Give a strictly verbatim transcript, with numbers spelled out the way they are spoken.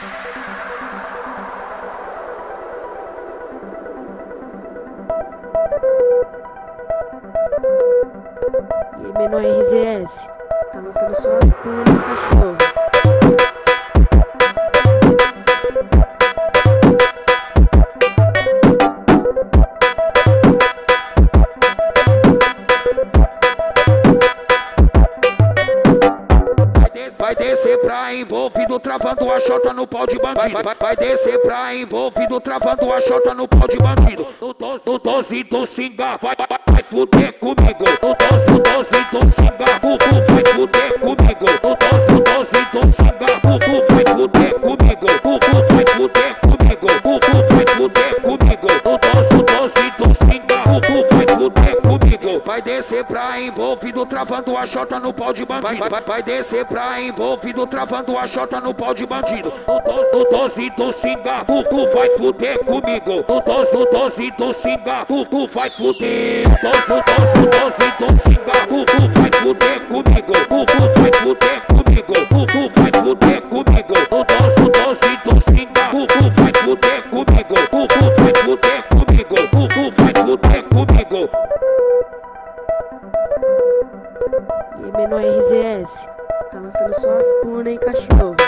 E aí, menor R Z S, tá lançando suas punas, cachorro. Vai descer pra envolvido, travando a chota no pau de bandido. Vai, vai descer pra envolvido, travando a chota no pau de bandido. No doze, no doze do Singa, vai, vai, vai fuder comigo. No doze, no doze do Singa, Bubu vai fuder comigo. No doze, no doze do Singa, Bubu vai fuder comigo. Bubu vai fuder comigo. Bubu vai fuder comigo. No doze, no doze do Singa, Bubu vai fuder comigo. Vai descer pra envolvido, travando a chota no pau de bandido. Vai, vai, vai descer pra envolvido, travando a chota no pau de bandido. No doze, no doze do Singa, Bubu vai fuder comigo. No doze, no doze do Singa, Bubu vai fuder. No doze, no doze, no doze do Singa, Bubu vai fuder comigo. Bubu vai fuder comigo. Bubu vai fuder comigo. No doze, no doze do Singa, Bubu vai fuder comigo. Bubu vai fuder comigo. Bubu vai fuder comigo. E aí, menor R Z S, tá lançando suas punas, hein, cachorro.